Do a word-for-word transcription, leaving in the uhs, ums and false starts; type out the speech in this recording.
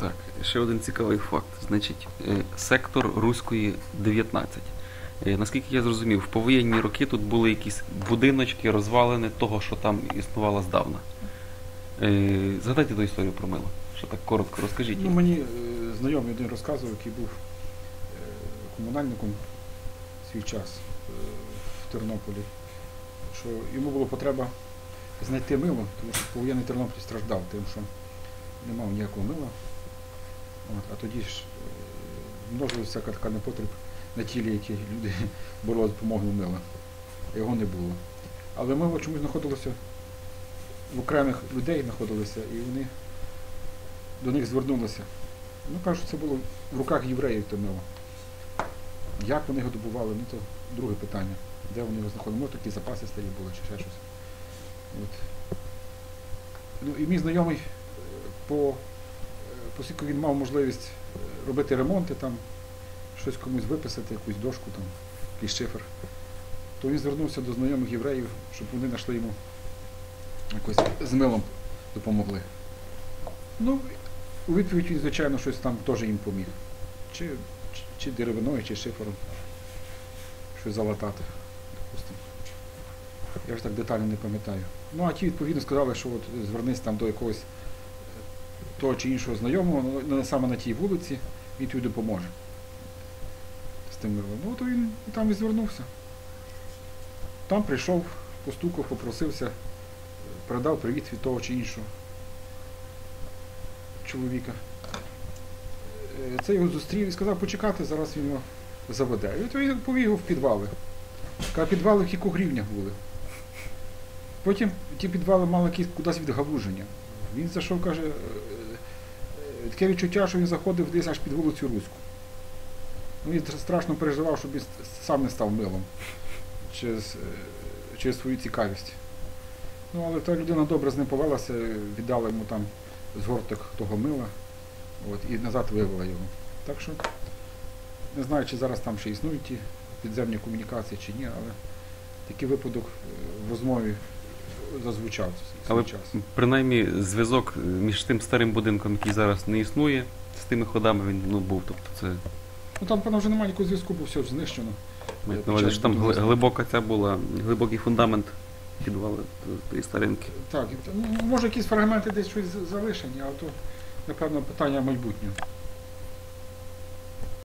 Так, ще один цікавий факт. Значить, е, сектор Руської дев'ятнадцять. Е, Наскільки я зрозумів, в повоєнні роки тут були якісь будиночки, розвалини того, що там існувало здавна. Е, Згадайте ту історію про Мило. Що так коротко розкажіть. Ну, мені е, знайомий один розказував, який був е, комунальником свій час е, в Тернополі, що йому було потреба знайти мило, тому що повоєнний Тернопіль страждав тим, що не мав ніякого мила. От, а тоді ж е, множилася всяка така непотріб на тілі, які люди боролися з допомогою мила. Його не було. Але мило чомусь знаходилося в окремих людей знаходилося, і вони до них звернулися. Ну, кажуть, це було в руках євреїв те мило. Як вони його добували, ну то друге питання. Де вони його знаходили? Може, такі запаси старі були чи ще щось. От. Ну, і мій знайомий, по, оскільки він мав можливість робити ремонти, там, щось комусь виписати, якусь дошку, там, якийсь шифр, то він звернувся до знайомих євреїв, щоб вони знайшли йому якось з милом допомогли. Ну, у відповідь він, звичайно, щось там теж їм поміг. Чи, чи, чи деревиною, чи шифером. Щось залатати, допустимо. Я ж так детально не пам'ятаю. Ну, а ті, відповідно, сказали, що от звернись там до якогось того чи іншого знайомого, не саме на тій вулиці, він тобі допоможе з тим милом. Ну, то він і там і звернувся. Там прийшов, постукав, попросився, передав привіт від того чи іншого чоловіка. Це його зустрів і сказав почекати, зараз він його заведе. І то він повів його в підвали. А підвали в кількох рівнях були. Потім ті підвали мали якісь кудись відгалуження. Він зайшов, каже, таке відчуття, що він заходив десь аж під вулицю Руську. Він страшно переживав, щоб він сам не став милом через, через свою цікавість. Ну, але та людина добре з ним повелася, віддала йому там згорток того мила, от, і назад вивела його. Так що, не знаю, чи зараз там ще існують ті підземні комунікації чи ні, але такий випадок в розмові зазвучав в свій Але час. принаймні зв'язок між тим старим будинком, який зараз не існує, з тими ходами він ну, був. Тобто це... Ну там, певно, вже немає ніякого зв'язку, бо все ж знищено. Мають на увазі, що там гли- глибока ця була, глибокий фундамент підвали тієї старинки. Так, і, ну, може якісь фрагменти десь щось залишені, але то, напевно, питання майбутнього.